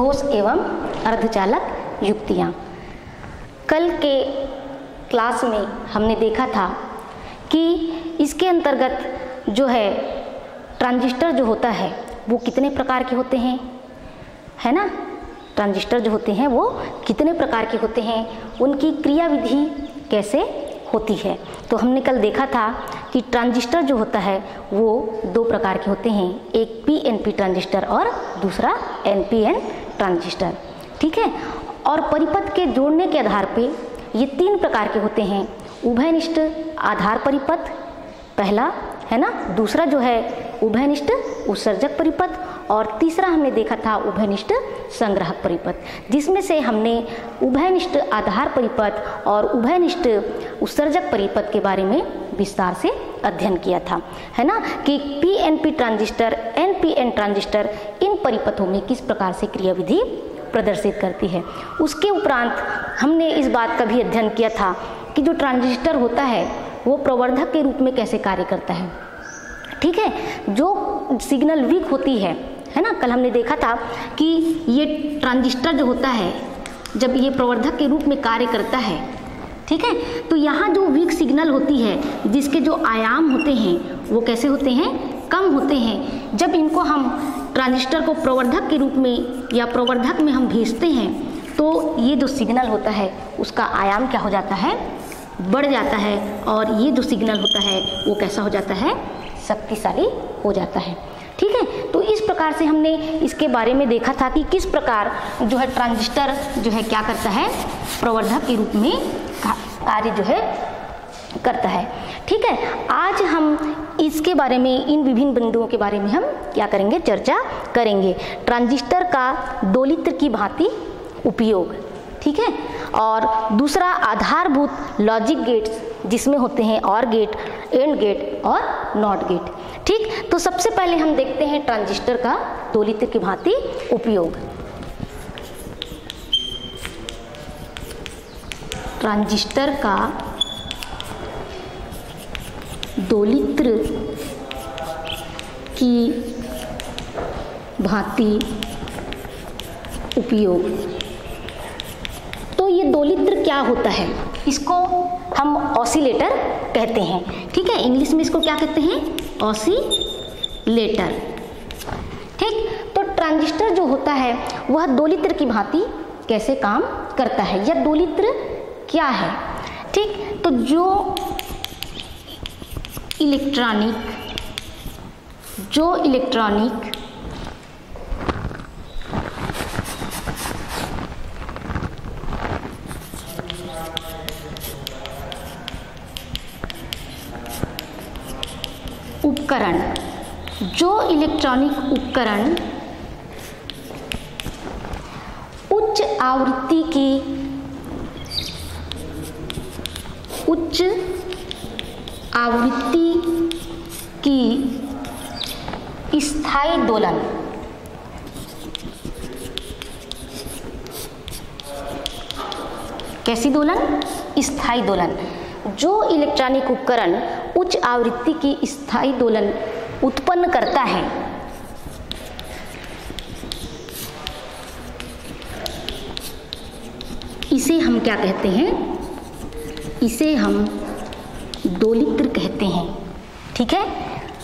ठोस एवं अर्धचालक युक्तियाँ। कल के क्लास में हमने देखा था कि इसके अंतर्गत जो है ट्रांजिस्टर जो होता है वो कितने प्रकार के होते हैं, है ना। ट्रांजिस्टर जो होते हैं वो कितने प्रकार के होते हैं, उनकी क्रियाविधि कैसे होती है। तो हमने कल देखा था कि ट्रांजिस्टर जो होता है वो दो प्रकार के होते हैं, एक पीएनपी ट्रांजिस्टर और दूसरा एनपीएन ट्रांजिस्टर, ठीक है। और परिपथ के जोड़ने के आधार पे ये तीन प्रकार के होते हैं, उभयनिष्ठ आधार परिपथ पहला, है ना, दूसरा जो है उभयनिष्ठ उत्सर्जक परिपथ और तीसरा हमने देखा था उभयनिष्ठ संग्राहक परिपथ, जिसमें से हमने उभयनिष्ठ आधार परिपथ और उभयनिष्ठ उत्सर्जक परिपथ के बारे में विस्तार से अध्ययन किया था, है ना, कि पीएनपी ट्रांजिस्टर, एनपीएन ट्रांजिस्टर इन परिपथों में किस प्रकार से क्रियाविधि प्रदर्शित करती है। उसके उपरांत हमने इस बात का भी अध्ययन किया था कि जो ट्रांजिस्टर होता है वो प्रवर्धक के रूप में कैसे कार्य करता है, ठीक है। जो सिग्नल वीक होती है ना, कल हमने देखा था कि ये ट्रांजिस्टर जो होता है जब ये प्रवर्धक के रूप में कार्य करता है, ठीक है, तो यहाँ जो वीक सिग्नल होती है जिसके जो आयाम होते हैं वो कैसे होते हैं, कम होते हैं। जब इनको हम ट्रांजिस्टर को प्रवर्धक के रूप में या प्रवर्धक में हम भेजते हैं तो ये जो सिग्नल होता है उसका आयाम क्या हो जाता है, बढ़ जाता है, और ये जो सिग्नल होता है वो कैसा हो जाता है, शक्तिशाली हो जाता है, ठीक है। तो इस प्रकार से हमने इसके बारे में देखा था कि किस प्रकार जो है ट्रांजिस्टर जो है क्या करता है, प्रवर्धक के रूप में कार्य जो है करता है, ठीक है। आज हम इसके बारे में, इन विभिन्न बिंदुओं के बारे में हम क्या करेंगे, चर्चा करेंगे। ट्रांजिस्टर का दोलित्र की भांति उपयोग, ठीक है, और दूसरा आधारभूत लॉजिक गेट्स जिसमें होते हैं और गेट, एंड गेट और नॉट गेट, ठीक। तो सबसे पहले हम देखते हैं ट्रांजिस्टर का दोलित्र की भांति उपयोग। ट्रांजिस्टर का दोलित्र की भांति उपयोग। तो ये दोलित्र क्या होता है, इसको हम ऑसिलेटर कहते हैं, ठीक है। इंग्लिश में इसको क्या कहते हैं, ऑसिलेटर, ठीक। तो ट्रांजिस्टर जो होता है वह दोलित्र की भांति कैसे काम करता है, या दोलित्र क्या है, ठीक। तो जो इलेक्ट्रॉनिक उपकरण उच्च आवृत्ति की स्थायी दोलन, कैसी दोलन, स्थायी दोलन। जो इलेक्ट्रॉनिक उपकरण उच्च आवृत्ति की स्थायी दोलन उत्पन्न करता है, इसे हम क्या कहते हैं, इसे हम दोलित्र कहते हैं, ठीक है।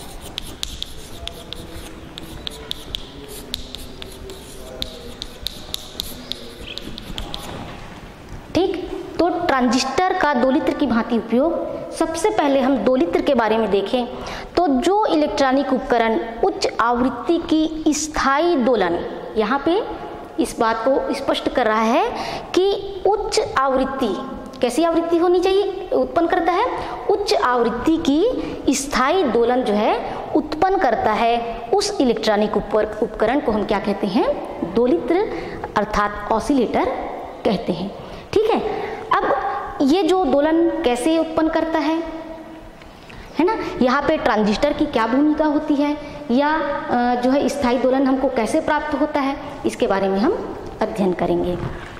ठीक, तो ट्रांजिस्टर का दोलित्र की भांति उपयोग। सबसे पहले हम दोलित्र के बारे में देखें तो जो इलेक्ट्रॉनिक उपकरण उच्च आवृत्ति की स्थायी दोलन, यहाँ पे इस बात को स्पष्ट कर रहा है कि उच्च आवृत्ति, कैसी आवृत्ति होनी चाहिए, उत्पन्न करता है, उच्च आवृत्ति की स्थायी दोलन जो है उत्पन्न करता है, उस इलेक्ट्रॉनिक उपकरण को हम क्या कहते हैं, दोलित्र अर्थात ऑसिलेटर कहते हैं, ठीक है। अब ये जो दोलन कैसे उत्पन्न करता है ना, यहाँ पे ट्रांजिस्टर की क्या भूमिका होती है, या जो है स्थायी दोलन हमको कैसे प्राप्त होता है, इसके बारे में हम अध्ययन करेंगे।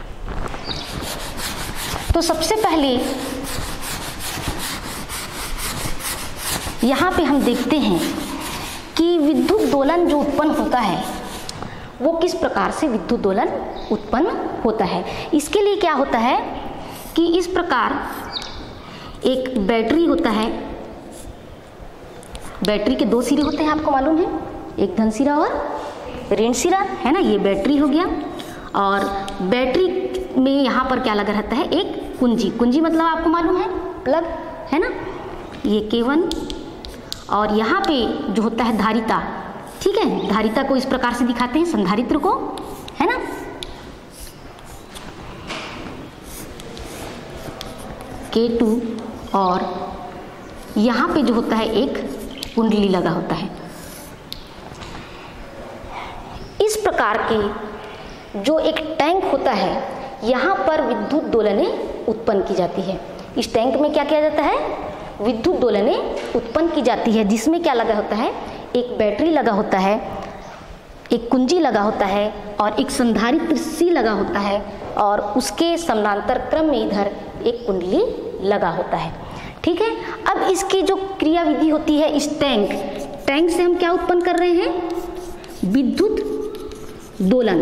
तो सबसे पहले यहाँ पे हम देखते हैं कि विद्युत दोलन जो उत्पन्न होता है वो किस प्रकार से विद्युत दोलन उत्पन्न होता है। इसके लिए क्या होता है कि इस प्रकार एक बैटरी होता है, बैटरी के दो सिरे होते हैं, आपको मालूम है, एक धन सिरा और ऋण सिरा, है ना, ये बैटरी हो गया। और बैटरी में यहाँ पर क्या लगा रहता है, एक कुंजी, कुंजी मतलब आपको मालूम है प्लग, है ना, ये K1, और यहाँ पे जो होता है धारिता, ठीक है, धारिता को इस प्रकार से दिखाते हैं, संधारित्र को, है ना, K2, और यहाँ पे जो होता है एक कुंडली लगा होता है। इस प्रकार के जो एक टैंक होता है, यहाँ पर विद्युत दोलनें उत्पन्न की जाती है। इस टैंक में क्या किया जाता है, विद्युत दोलनें उत्पन्न की जाती है, जिसमें क्या लगा होता है, एक बैटरी लगा होता है, एक कुंजी लगा होता है और एक संधारित्र सी लगा होता है, और उसके समानांतर क्रम में इधर एक कुंडली लगा होता है। ठीक है, अब इसकी जो क्रियाविधि होती है, इस टैंक से हम क्या उत्पन्न कर रहे हैं, विद्युत दोलन,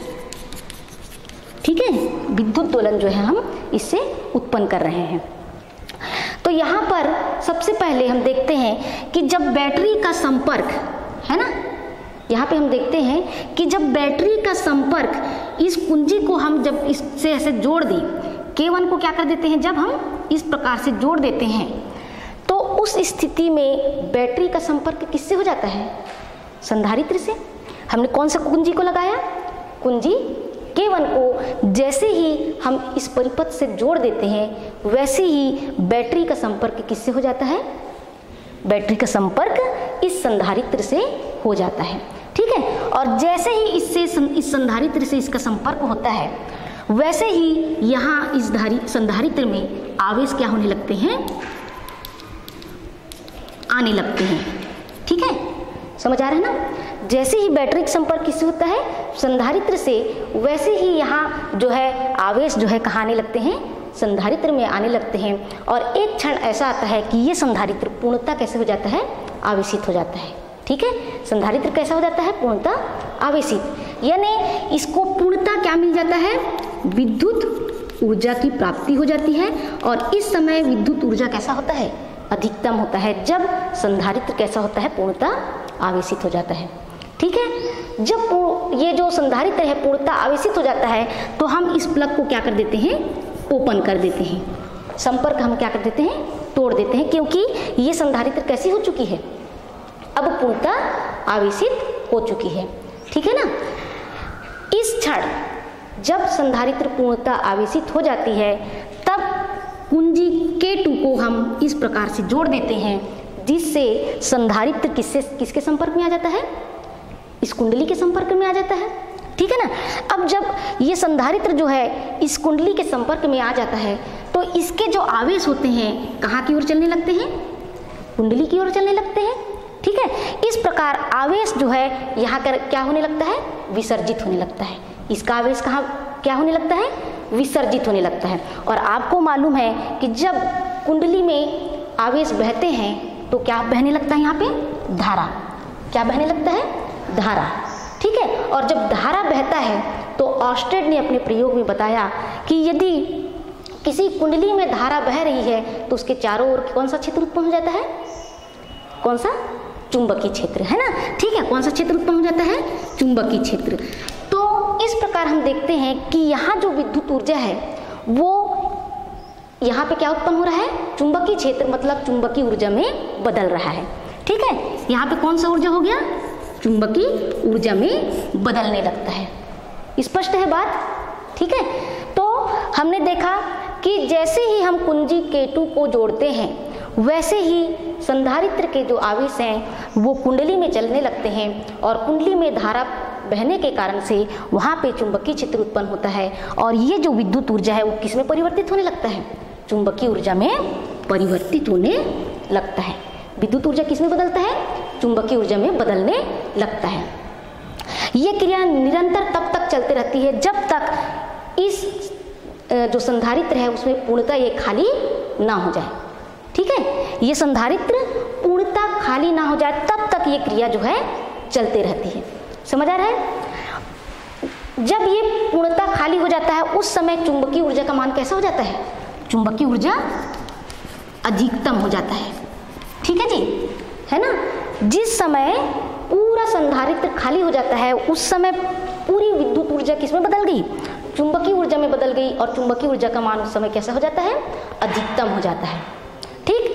ठीक है, विद्युत दोलन जो है हम इससे उत्पन्न कर रहे हैं। तो यहाँ पर सबसे पहले हम देखते हैं कि जब बैटरी का संपर्क, है ना, यहाँ पे हम देखते हैं कि जब बैटरी का संपर्क इस कुंजी को हम जब इससे ऐसे जोड़ दें, K1 को क्या कर देते हैं, जब हम इस प्रकार से जोड़ देते हैं, तो उस स्थिति में बैटरी का संपर्क किससे हो जाता है, संधारित्र से। हमने कौन सा कुंजी को लगाया, कुंजी K1 को जैसे ही हम इस परिपथ से जोड़ देते हैं, वैसे ही बैटरी का संपर्क किससे हो जाता है, बैटरी का संपर्क इस संधारित्र से हो जाता है। ठीक है, और जैसे ही इस संधारित्र से इसका संपर्क होता है, वैसे ही यहाँ इस संधारित्र में आवेश क्या होने लगते हैं, आने लगते हैं। ठीक है, समझ आ रहा है ना, जैसे ही बैटरी का संपर्क किससे होता है, संधारित्र से, वैसे ही यहाँ जो है आवेश जो है कहाँ आने लगते हैं, संधारित्र में आने लगते हैं। और एक क्षण ऐसा आता है कि ये संधारित्र पूर्णतः कैसे हो जाता है, आवेशित हो जाता है। ठीक है, संधारित्र कैसा हो जाता है, पूर्णतः आवेशित, यानी इसको पूर्णतः क्या मिल जाता है, विद्युत ऊर्जा की प्राप्ति हो जाती है। और इस समय विद्युत ऊर्जा कैसा होता है, अधिकतम होता है, जब संधारित्र कैसा होता है, पूर्णतः आवेशित हो जाता है। ठीक है, जब ये जो संधारित्र है पूर्णतः आवेशित हो जाता है, तो हम इस प्लग को क्या कर देते हैं, ओपन कर देते हैं, संपर्क हम क्या कर देते हैं, तोड़ देते हैं, क्योंकि ये संधारित्र कैसी हो चुकी है, अब पूर्णतः आवेशित हो चुकी है। ठीक है ना, इस क्षण जब संधारित्र पूर्णतः आवेशित हो जाती है, तब कुंजी K2 को हम इस प्रकार से जोड़ देते हैं, जिससे संधारित्र किसके संपर्क में आ जाता है, इस कुंडली के संपर्क में आ जाता है। ठीक है ना, अब जब ये संधारित्र जो है इस कुंडली के संपर्क में आ जाता है, तो इसके जो आवेश होते हैं कहाँ की ओर चलने लगते हैं, कुंडली की ओर चलने लगते हैं। ठीक है, इस प्रकार आवेश जो है यहाँ कर क्या होने लगता है, विसर्जित होने लगता है। इसका आवेश कहाँ क्या होने लगता है, विसर्जित होने लगता है। और आपको मालूम है कि जब कुंडली में आवेश बहते हैं तो क्या बहने लगता है, यहाँ पे धारा, क्या बहने लगता है, धारा। ठीक है, और जब धारा बहता है तो ऑर्स्टेड ने अपने प्रयोग में बताया कि यदि किसी कुंडली में धारा बह रही है तो उसके चारों ओर कौन सा क्षेत्र उत्पन्न हो जाता है, कौन सा, चुंबकीय क्षेत्र, है ना। ठीक है, कौन सा क्षेत्र उत्पन्न हो जाता है, चुंबकीय क्षेत्र। तो इस प्रकार हम देखते हैं कि यहाँ जो विद्युत ऊर्जा है वो यहाँ पे क्या उत्पन्न हो रहा है, चुंबकीय क्षेत्र, मतलब चुंबकीय ऊर्जा में बदल रहा है। ठीक है, यहाँ पे कौन सा ऊर्जा हो गया, चुंबकीय ऊर्जा में बदलने लगता है। स्पष्ट है बात। ठीक है, तो हमने देखा कि जैसे ही हम कुंजी K2 को जोड़ते हैं, वैसे ही संधारित्र के जो आवेश हैं वो कुंडली में चलने लगते हैं, और कुंडली में धारा बहने के कारण से वहाँ पे चुंबकीय क्षेत्र उत्पन्न होता है। और ये जो विद्युत ऊर्जा है वो किस में परिवर्तित होने लगता है, चुंबकीय ऊर्जा में परिवर्तित होने लगता है। विद्युत ऊर्जा किस में बदलता है, चुंबकीय ऊर्जा में बदलने लगता है। ये क्रिया निरंतर तब तक चलती रहती है जब तक इस जो संधारित्र है उसमें पूर्णतः ये खाली ना हो जाए। ठीक है, ये संधारित्र पूर्णतः खाली ना हो जाए तब तक ये क्रिया जो है चलते रहती है। समझ आ रहा है। जब ये पूर्णतः खाली हो जाता है उस समय चुंबकीय ऊर्जा का मान कैसा हो जाता है? चुंबकीय ऊर्जा अधिकतम हो जाता है। ठीक है जी, है ना। जिस समय पूरा संधारित्र खाली हो जाता है उस समय पूरी विद्युत ऊर्जा किसमें बदल गई? चुंबकीय ऊर्जा में बदल गई, और चुंबकीय ऊर्जा का मान उस समय कैसा हो जाता है? अधिकतम हो जाता है। ठीक,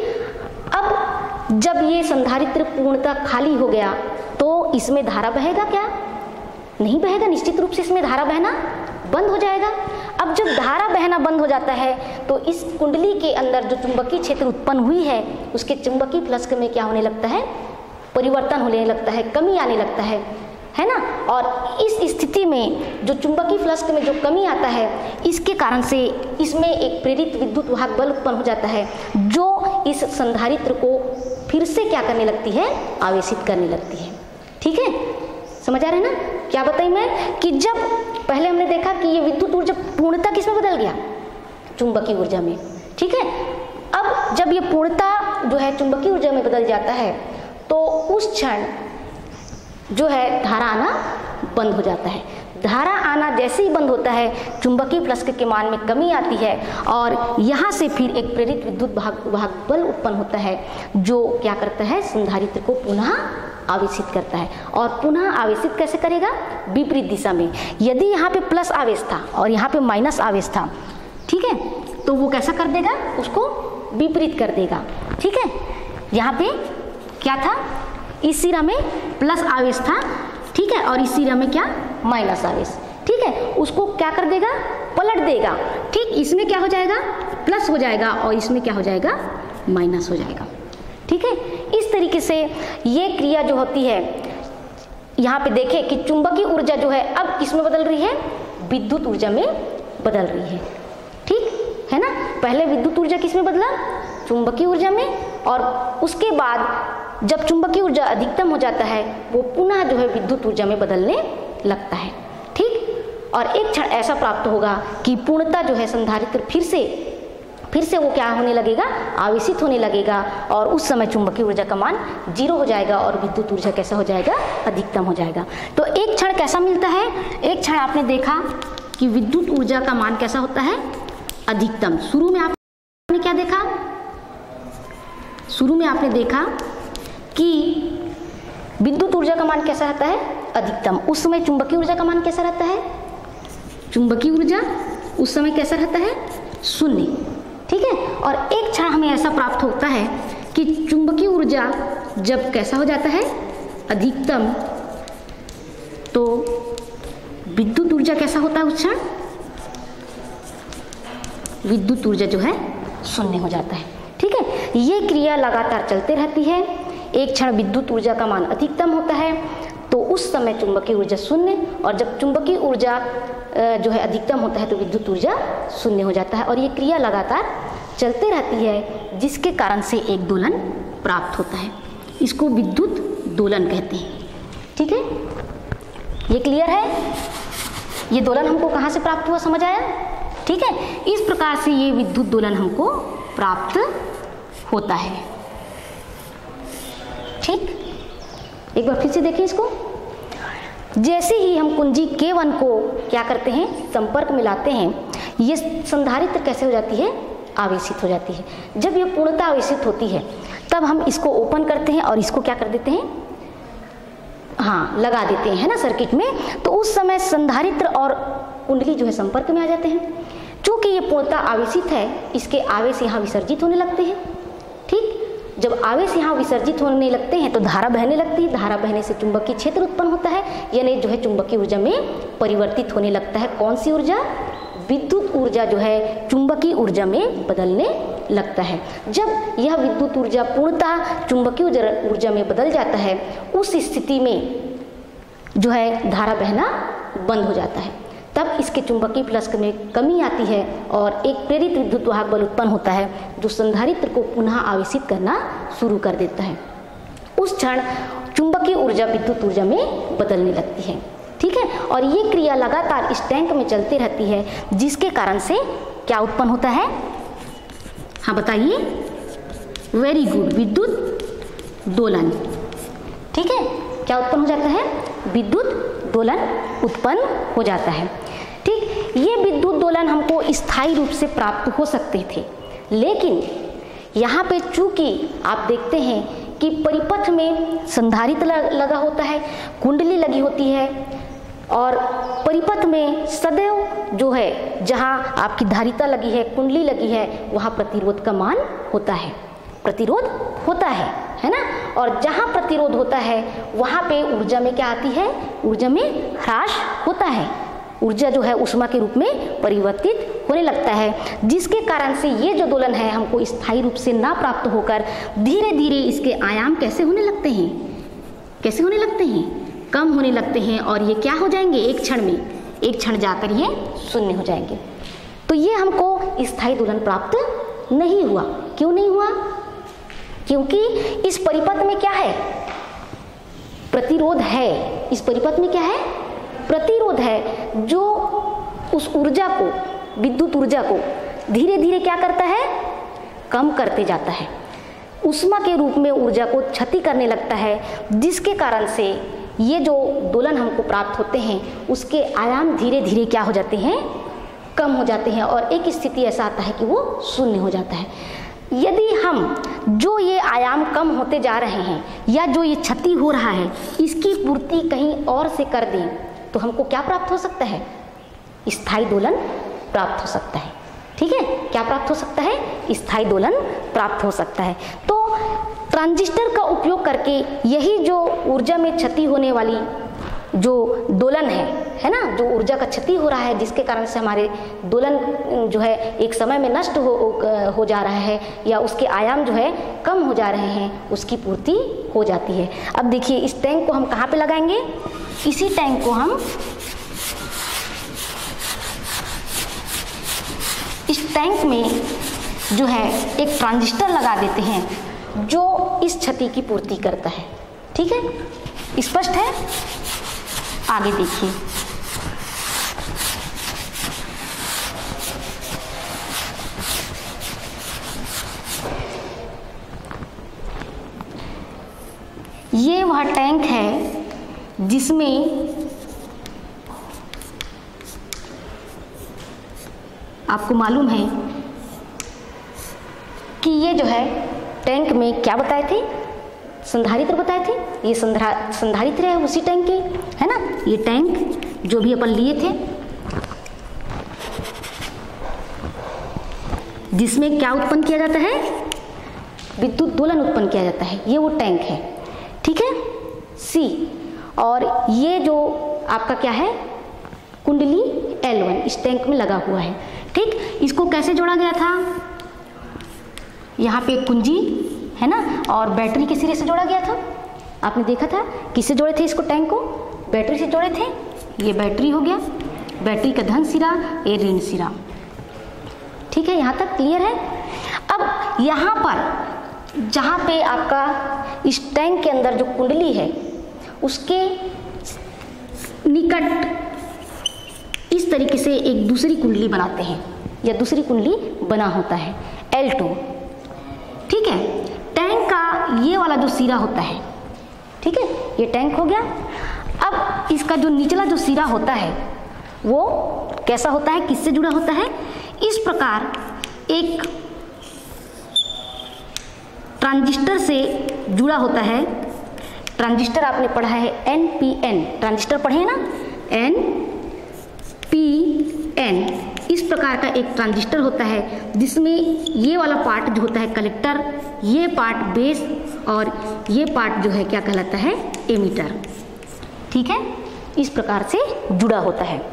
अब जब ये संधारित्र पूर्णतः खाली हो गया तो इसमें धारा बहेगा क्या? नहीं बहेगा, निश्चित रूप से इसमें धारा बहना बंद हो जाएगा। अब जब धारा बहना बंद हो जाता है तो इस कुंडली के अंदर जो चुंबकीय क्षेत्र उत्पन्न हुई है उसके चुंबकीय फ्लक्स में क्या होने लगता है? परिवर्तन होने लगता है, कमी आने लगता है ना। और इस स्थिति में जो चुंबकीय फ्लक्स में जो कमी आता है इसके कारण से इसमें एक प्रेरित विद्युत वाहक बल उत्पन्न हो जाता है जो इस संधारित्र को फिर से क्या करने लगती है? आवेशित करने लगती है। ठीक है, समझ आ रहा है ना? क्या बताई मैं कि जब पहले हमने देखा कि ये विद्युत ऊर्जा पूर्णतः किसमें बदल गया? चुंबकीय ऊर्जा में। ठीक है, अब जब ये पूर्णतः जो है चुंबकीय ऊर्जा में बदल जाता है तो उस क्षण जो है धारा आना बंद हो जाता है। धारा आना जैसे ही बंद होता है चुंबकीय फ्लक्स के मान में कमी आती है और यहाँ से फिर एक प्रेरित विद्युत वाहक बल उत्पन्न होता है जो क्या करता है? संधारित्र को पुनः आवेशित करता है। और पुनः आवेशित कैसे करेगा? विपरीत दिशा में। यदि यहाँ पे प्लस आवेश था और यहाँ पे माइनस आवेश था, ठीक है, तो वो कैसा कर देगा? उसको विपरीत कर देगा। ठीक है, यहाँ पे क्या था? इस सिरा में प्लस आवेश था, ठीक है, और इस सिरा में क्या? माइनस आवेश। ठीक है, उसको क्या कर देगा? पलट देगा। ठीक, इसमें क्या हो जाएगा? प्लस हो जाएगा और इसमें क्या हो जाएगा? माइनस हो जाएगा। ठीक है, इस तरीके से ये क्रिया जो होती है, यहाँ पे देखें कि चुंबकीय ऊर्जा जो है अब किसमें बदल रही है? विद्युत ऊर्जा में बदल रही है। ठीक है ना, पहले विद्युत ऊर्जा किसमें बदला? चुंबकीय ऊर्जा में, और उसके बाद जब चुंबकीय ऊर्जा अधिकतम हो जाता है वो पुनः जो है विद्युत ऊर्जा में बदलने लगता है। ठीक, और एक क्षण ऐसा प्राप्त होगा कि पूर्णतः जो है संधारित्र फिर से वो क्या होने लगेगा? आवेशित होने लगेगा, और उस समय चुंबकीय ऊर्जा का मान 0 हो जाएगा और विद्युत ऊर्जा कैसा हो जाएगा? अधिकतम हो जाएगा। तो एक क्षण कैसा मिलता है? एक क्षण आपने देखा कि विद्युत ऊर्जा का मान कैसा होता है? अधिकतम। शुरू में आपने क्या देखा? शुरू में आपने देखा कि विद्युत ऊर्जा का मान कैसा रहता है? अधिकतम। उस समय चुंबकीय ऊर्जा का मान कैसा रहता है? चुंबकीय ऊर्जा उस समय कैसा रहता है? 0। ठीक है, और एक क्षण हमें ऐसा प्राप्त होता है कि चुंबकीय ऊर्जा जब कैसा हो जाता है? अधिकतम, तो विद्युत ऊर्जा कैसा होता है? उस क्षण विद्युत ऊर्जा जो है 0 हो जाता है। ठीक है, ये क्रिया लगातार चलते रहती है। एक क्षण विद्युत ऊर्जा का मान अधिकतम होता है तो उस समय चुंबकीय ऊर्जा 0, और जब चुंबकीय ऊर्जा जो है अधिकतम होता है तो विद्युत ऊर्जा 0 हो जाता है, और ये क्रिया लगातार चलते रहती है जिसके कारण से एक दोलन प्राप्त होता है। इसको विद्युत दोलन कहते हैं। ठीक है, ये क्लियर है? ये दोलन हमको कहाँ से प्राप्त हुआ, समझ आया? ठीक है, इस प्रकार से ये विद्युत दोलन हमको प्राप्त होता है। ठीक, एक बार फिर से देखें इसको। जैसे ही हम कुंजी K1 को क्या करते हैं? संपर्क में लाते हैं, ये संधारित्र कैसे हो जाती है? आवेशित हो जाती है। जब ये पूर्णतः आवेशित होती है तब हम इसको ओपन करते हैं और इसको क्या कर देते हैं? हाँ, लगा देते हैं, है ना, सर्किट में। तो उस समय संधारित्र और कुंडली जो है संपर्क में आ जाते हैं। चूंकि ये पूर्णतः आवेशित है, इसके आवेश यहाँ विसर्जित होने लगते हैं। ठीक, जब आवेश यहाँ विसर्जित होने लगते हैं तो धारा बहने लगती है। धारा बहने से चुंबकीय क्षेत्र उत्पन्न होता है, यानी जो है चुंबकीय ऊर्जा में परिवर्तित होने लगता है। कौन सी ऊर्जा? विद्युत ऊर्जा जो है चुंबकीय ऊर्जा में बदलने लगता है। जब यह विद्युत ऊर्जा पूर्णतः चुंबकीय ऊर्जा में बदल जाता है उस स्थिति में जो है धारा बहना बंद हो जाता है। तब इसके चुंबकीय फ्लक्स में कमी आती है और एक प्रेरित विद्युत वाहक बल उत्पन्न होता है जो संधारित्र को पुनः आवेशित करना शुरू कर देता है। उस क्षण चुंबकीय ऊर्जा विद्युत ऊर्जा में बदलने लगती है। ठीक है, और ये क्रिया लगातार इस टैंक में चलती रहती है जिसके कारण से क्या उत्पन्न होता है? हाँ बताइए। वेरी गुड, विद्युत दोलन। ठीक है, क्या उत्पन्न हो जाता है? विद्युत दोलन उत्पन्न हो जाता है। ठीक, ये विद्युत दोलन हमको स्थायी रूप से प्राप्त हो सकते थे, लेकिन यहाँ पे चूंकि आप देखते हैं कि परिपथ में संधारित्र लगा होता है, कुंडली लगी होती है, और परिपथ में सदैव जो है जहाँ आपकी धारिता लगी है, कुंडली लगी है, वहाँ प्रतिरोध का मान होता है, प्रतिरोध होता है ना। और जहाँ प्रतिरोध होता है वहाँ पे ऊर्जा में क्या आती है, ऊर्जा में ह्रास होता है, ऊर्जा जो है ऊष्मा के रूप में परिवर्तित होने लगता है, जिसके कारण से ये जो दोलन है हमको स्थायी रूप से ना प्राप्त होकर धीरे धीरे इसके आयाम कैसे होने लगते हैं, कैसे होने लगते हैं, कम होने लगते हैं, और ये क्या हो जाएंगे, एक क्षण में, एक क्षण जाकर ये शून्य हो जाएंगे। तो ये हमको स्थायी दोलन प्राप्त नहीं हुआ। क्यों नहीं हुआ? क्योंकि इस परिपथ में क्या है, प्रतिरोध है। इस परिपथ में क्या है, प्रतिरोध है, जो उस ऊर्जा को, विद्युत ऊर्जा को धीरे धीरे क्या करता है, कम करते जाता है, ऊष्मा के रूप में ऊर्जा को क्षति करने लगता है, जिसके कारण से ये जो दोलन हमको प्राप्त होते हैं उसके आयाम धीरे धीरे क्या हो जाते हैं, कम हो जाते हैं, और एक स्थिति ऐसा आता है कि वो शून्य हो जाता है। यदि हम जो ये आयाम कम होते जा रहे हैं या जो ये क्षति हो रहा है इसकी पूर्ति कहीं और से कर दें तो हमको क्या प्राप्त हो सकता है, स्थायी दोलन प्राप्त हो सकता है। ठीक है, क्या प्राप्त हो सकता है, स्थायी दोलन प्राप्त हो सकता है। तो ट्रांजिस्टर का उपयोग करके यही जो ऊर्जा में क्षति होने वाली जो दोलन है ना, जो ऊर्जा का क्षति हो रहा है जिसके कारण से हमारे दोलन जो है एक समय में नष्ट हो जा रहा है या उसके आयाम जो है कम हो जा रहे हैं, उसकी पूर्ति हो जाती है। अब देखिए इस टैंक को हम कहाँ पे लगाएंगे, इसी टैंक को हम इस टैंक में जो है एक ट्रांजिस्टर लगा देते हैं जो इस क्षति की पूर्ति करता है। ठीक है, स्पष्ट है? आगे देखिए, ये वह टैंक है जिसमें आपको मालूम है कि ये जो है टैंक में क्या बताए थे, संधारित्र बताए थे। ये संधारित्र है उसी टैंक के, है ना। ये टैंक जो भी अपन लिए थे जिसमें क्या उत्पन्न किया जाता है, विद्युत दोलन उत्पन्न किया जाता है, ये वो टैंक है। ठीक है, सी। और ये जो आपका क्या है, कुंडली L1 इस टैंक में लगा हुआ है। ठीक, इसको कैसे जोड़ा गया था, यहाँ पे एक कुंजी है ना, और बैटरी के सिरे से जोड़ा गया था। आपने देखा था किससे जोड़े थे इसको, टैंक को बैटरी से जोड़े थे। ये बैटरी हो गया, बैटरी का धन सिरा, ये ऋण सिरा। ठीक है, यहाँ तक क्लियर है। अब यहाँ पर जहाँ पे आपका इस टैंक के अंदर जो कुंडली है उसके निकट इस तरीके से एक दूसरी कुंडली बनाते हैं या दूसरी कुंडली बना होता है L2। ठीक है, टैंक का ये वाला जो सिरा होता है, ठीक है, ये टैंक हो गया। अब इसका जो निचला जो सिरा होता है वो कैसा होता है, किससे जुड़ा होता है, इस प्रकार एक ट्रांजिस्टर से जुड़ा होता है। ट्रांजिस्टर आपने पढ़ा है NPN, ट्रांजिस्टर पढ़े ना, NPN। इस प्रकार का एक ट्रांजिस्टर होता है जिसमें ये वाला पार्ट जो होता है कलेक्टर, ये पार्ट बेस, और ये पार्ट जो है क्या कहलाता है, एमीटर। ठीक है, इस प्रकार से जुड़ा होता है।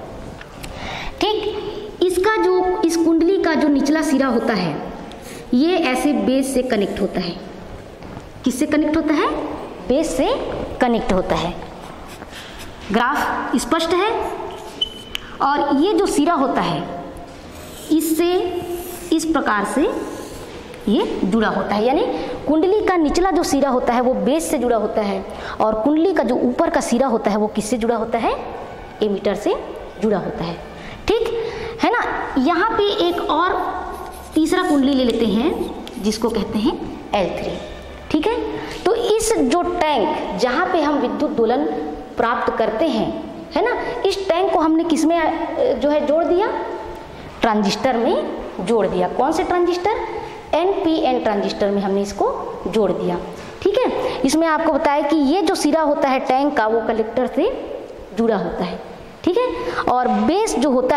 ठीक, इसका जो इस कुंडली का जो निचला सिरा होता है ये ऐसे बेस से कनेक्ट होता है। किससे कनेक्ट होता है, बेस से कनेक्ट होता है। ग्राफ स्पष्ट है। और ये जो सिरा होता है इससे इस प्रकार से ये जुड़ा होता है, यानी कुंडली का निचला जो सिरा होता है वो बेस से जुड़ा होता है, और कुंडली का जो ऊपर का सिरा होता है वो किससे जुड़ा होता है, एमीटर से जुड़ा होता है। ठीक है ना। यहाँ पे एक और तीसरा कुंडली ले लेते हैं जिसको कहते हैं L3। ठीक है, तो इस जो टैंक जहाँ पे हम विद्युत दोलन प्राप्त करते हैं, है ना। इस टैंक को हमने किस में जो है जोड़ दिया, ट्रांजिस्टर में जोड़ दिया। कौन से ट्रांजिस्टर, NPN ट्रांजिस्टर में हमने इसको जोड़ दिया, ठीक है। इसमें आपको बताया कि ये जो सिरा होता है टैंक का वो कलेक्टर से जुड़ा होता है, ठीक है। और बेस जो होता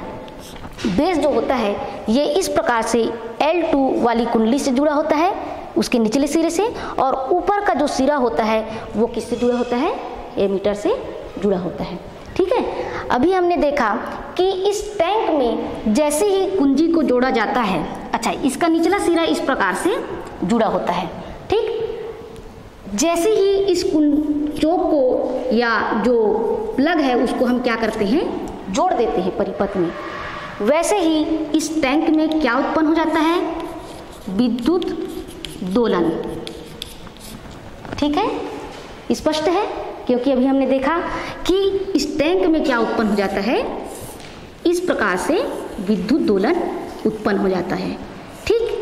है ये इस प्रकार से L2 वाली कुंडली से जुड़ा होता है, उसके निचले सिरे से, और ऊपर का जो सिरा होता है वो किससे जुड़ा होता है, एमीटर से जुड़ा होता है, ठीक है। अभी हमने देखा कि इस टैंक में जैसे ही कुंजी को जोड़ा जाता है, अच्छा इसका निचला सिरा इस प्रकार से जुड़ा होता है, ठीक। जैसे ही इस चोक को या जो प्लग है उसको हम क्या करते हैं, जोड़ देते हैं परिपथ में, वैसे ही इस टैंक में क्या उत्पन्न हो जाता है, विद्युत दोलन, ठीक है। स्पष्ट है, क्योंकि अभी हमने देखा कि इस टैंक में क्या उत्पन्न हो जाता है, इस प्रकार से विद्युत दोलन उत्पन्न हो जाता है, ठीक।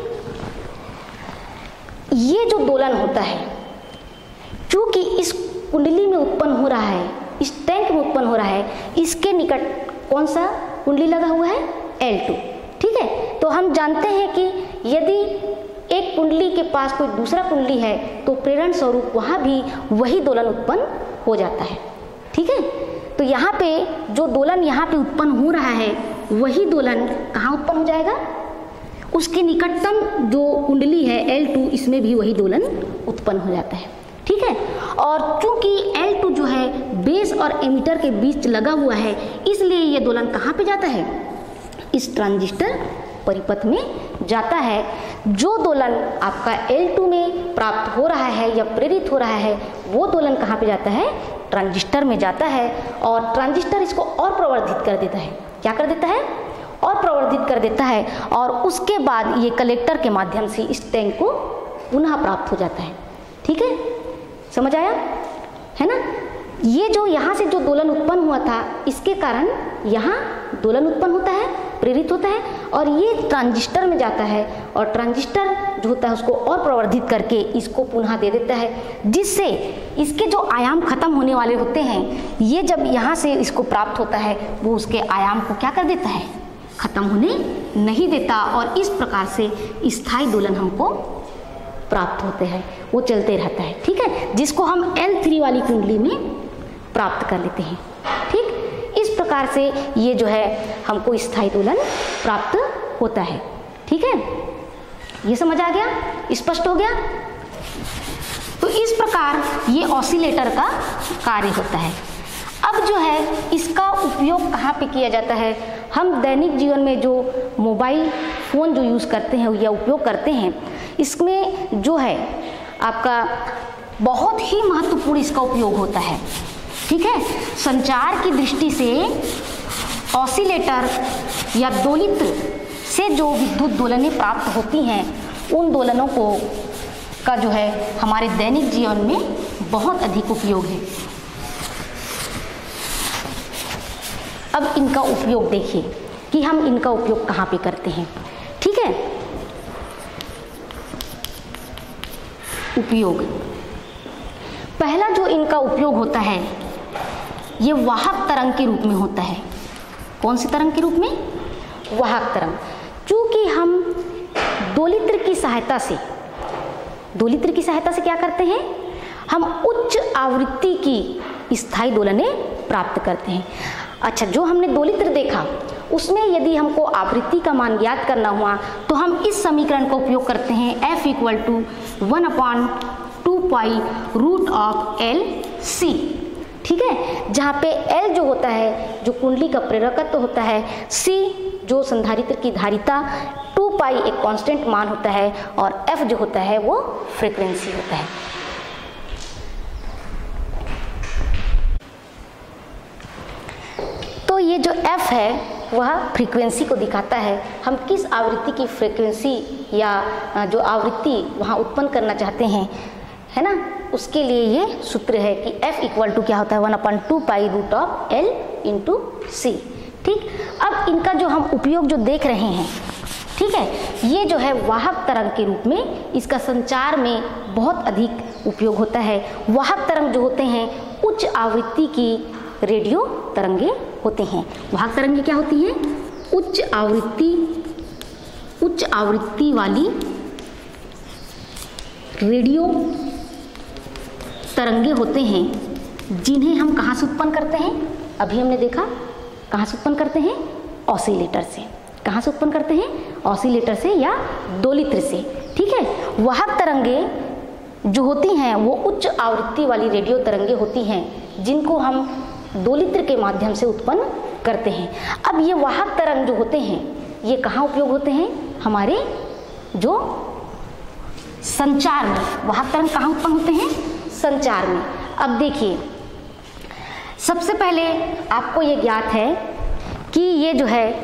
ये जो दोलन होता है, चूंकि इस कुंडली में उत्पन्न हो रहा है, इस टैंक में उत्पन्न हो रहा है, इसके निकट कौन सा कुंडली लगा हुआ है, L2, ठीक है। तो हम जानते हैं कि यदि एक कुंडली के पास कोई दूसरा कुंडली है तो प्रेरण स्वरूप वहाँ भी वही दोलन उत्पन्न हो जाता है, ठीक है। तो यहाँ पे जो दोलन यहाँ पे उत्पन्न हो रहा है वही दोलन कहाँ उत्पन्न हो जाएगा, उसके निकटतम जो कुंडली है L2, इसमें भी वही दोलन उत्पन्न हो जाता है, ठीक है। और चूंकि L2 जो है बेस और एमीटर के बीच लगा हुआ है, इसलिए ये दोलन कहाँ पे जाता है, इस ट्रांजिस्टर परिपथ में जाता है। जो दोलन आपका L2 में प्राप्त हो रहा है या प्रेरित हो रहा है, वो दोलन कहाँ पे जाता है, ट्रांजिस्टर में जाता है, और ट्रांजिस्टर इसको और प्रवर्धित कर देता है। क्या कर देता है, और प्रवर्धित कर देता है, और उसके बाद ये कलेक्टर के माध्यम से इस टैंक को पुनः प्राप्त हो जाता है, ठीक है। समझ आया, है ना। ये जो यहाँ से जो दोलन उत्पन्न हुआ था, इसके कारण यहाँ दोलन उत्पन्न होता है, प्रेरित होता है, और ये ट्रांजिस्टर में जाता है, और ट्रांजिस्टर जो होता है उसको और प्रवर्धित करके इसको पुनः दे देता है, जिससे इसके जो आयाम खत्म होने वाले होते हैं, ये जब यहाँ से इसको प्राप्त होता है वो उसके आयाम को क्या कर देता है, खत्म होने नहीं देता, और इस प्रकार से स्थायी दोलन हमको प्राप्त होते हैं, वो चलते रहता है, ठीक है, जिसको हम L3 वाली कुंडली में प्राप्त कर लेते हैं, ठीक। इस प्रकार से ये जो है हमको स्थायी दोलन प्राप्त होता है, ठीक है। ये समझ आ गया, स्पष्ट हो गया। तो इस प्रकार ये ऑसिलेटर का कार्य होता है। अब जो है इसका उपयोग कहाँ पे किया जाता है, हम दैनिक जीवन में जो मोबाइल फ़ोन जो यूज़ करते हैं या उपयोग करते हैं, इसमें जो है आपका बहुत ही महत्वपूर्ण इसका उपयोग होता है, ठीक है। संचार की दृष्टि से ऑसिलेटर या दोलित्र से जो विद्युत दोलनें प्राप्त होती हैं, उन दोलनों को का जो है हमारे दैनिक जीवन में बहुत अधिक उपयोग है। अब इनका उपयोग देखिए कि हम इनका उपयोग कहाँ पे करते हैं, ठीक है। उपयोग, पहला जो इनका उपयोग होता है ये वाहक तरंग के रूप में होता है। कौन सी तरंग के रूप में, वाहक तरंग। चूंकि हम दोलित्र की सहायता से क्या करते हैं, हम उच्च आवृत्ति की स्थायी दोलनें प्राप्त करते हैं। अच्छा, जो हमने दोलित्र देखा उसमें यदि हमको आवृत्ति का मान ज्ञात करना हुआ तो हम इस समीकरण का उपयोग करते हैं, F = 1/2 पाई √LC, ठीक है। जहाँ पे L जो होता है जो कुंडली का प्रेरकत्व होता है, C जो संधारित्र की धारिता, 2 पाई एक कांस्टेंट मान होता है, और F जो होता है वो फ्रीक्वेंसी होता है। तो ये जो F है वह फ्रीक्वेंसी को दिखाता है, हम किस आवृत्ति की फ्रीक्वेंसी या जो आवृत्ति वहाँ उत्पन्न करना चाहते हैं, है ना, उसके लिए ये सूत्र है कि F = क्या होता है, 1/2 पाई √L × C, ठीक। अब इनका जो हम उपयोग जो देख रहे हैं, ठीक है, ये जो है वाहक तरंग के रूप में इसका संचार में बहुत अधिक उपयोग होता है। वाहक तरंग जो होते हैं उच्च आवृत्ति की रेडियो तरंगे होते हैं। वाहक तरंगे क्या होती हैं? उच्च आवृत्ति वाली रेडियो तरंगे होते हैं, जिन्हें हम कहाँ से उत्पन्न करते हैं? अभी हमने देखा कहाँ से उत्पन्न करते हैं? ऑसिलेटर से। कहाँ से उत्पन्न करते हैं? ऑसिलेटर से या दोलित्र से। ठीक है, वाहक तरंगे जो होती हैं वो उच्च आवृत्ति वाली रेडियो तरंगे होती हैं, जिनको हम दोलित्र के माध्यम से उत्पन्न करते हैं। अब ये वाहक तरंग जो होते हैं ये कहाँ उपयोग होते हैं? हमारे जो संचार में। वाहक तरंग कहाँ उत्पन्न होते हैं? संचार में। अब देखिए, सबसे पहले आपको ये ज्ञात है कि ये जो है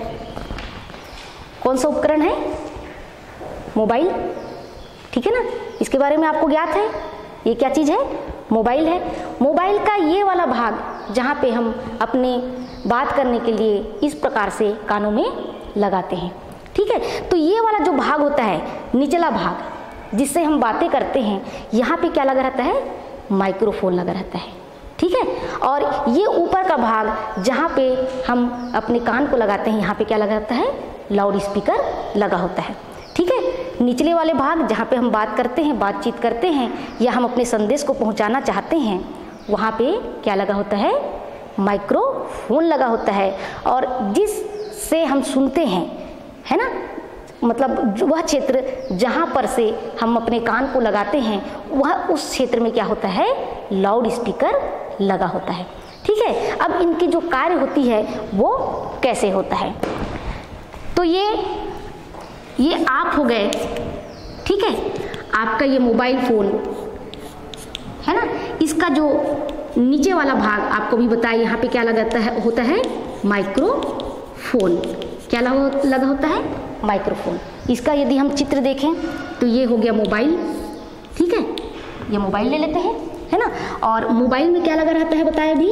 कौन सा उपकरण है? मोबाइल। ठीक है ना, इसके बारे में आपको ज्ञात है। ये क्या चीज़ है? मोबाइल है। मोबाइल का ये वाला भाग जहाँ पे हम अपने बात करने के लिए इस प्रकार से कानों में लगाते हैं। ठीक है, तो ये वाला जो भाग होता है, निचला भाग जिससे हम बातें करते हैं, यहाँ पे क्या लगा रहता है? माइक्रोफोन लगा रहता है। ठीक है, और ये ऊपर का भाग जहाँ पे हम अपने कान को लगाते हैं, यहाँ पे क्या लगा रहता है? लाउड स्पीकर लगा होता है। ठीक है, निचले वाले भाग जहाँ पे हम बात करते हैं, बातचीत करते हैं, या हम अपने संदेश को पहुँचाना चाहते हैं, वहाँ पे क्या लगा होता है? माइक्रोफोन लगा होता है। और जिससे हम सुनते हैं, है ना, मतलब वह क्षेत्र जहाँ पर से हम अपने कान को लगाते हैं, वह उस क्षेत्र में क्या होता है? लाउड स्पीकर लगा होता है। ठीक है, अब इनकी जो कार्य होती है वो कैसे होता है? तो ये आप हो गए। ठीक है, आपका ये मोबाइल फोन है ना, इसका जो नीचे वाला भाग आपको भी बताया, यहाँ पे क्या होता है? माइक्रोफोन। क्या लगा होता है? माइक्रोफोन। इसका यदि हम चित्र देखें तो ये हो गया मोबाइल। ठीक है, ये मोबाइल ले लेते हैं, है ना, और मोबाइल में क्या लगा रहता है बताया अभी?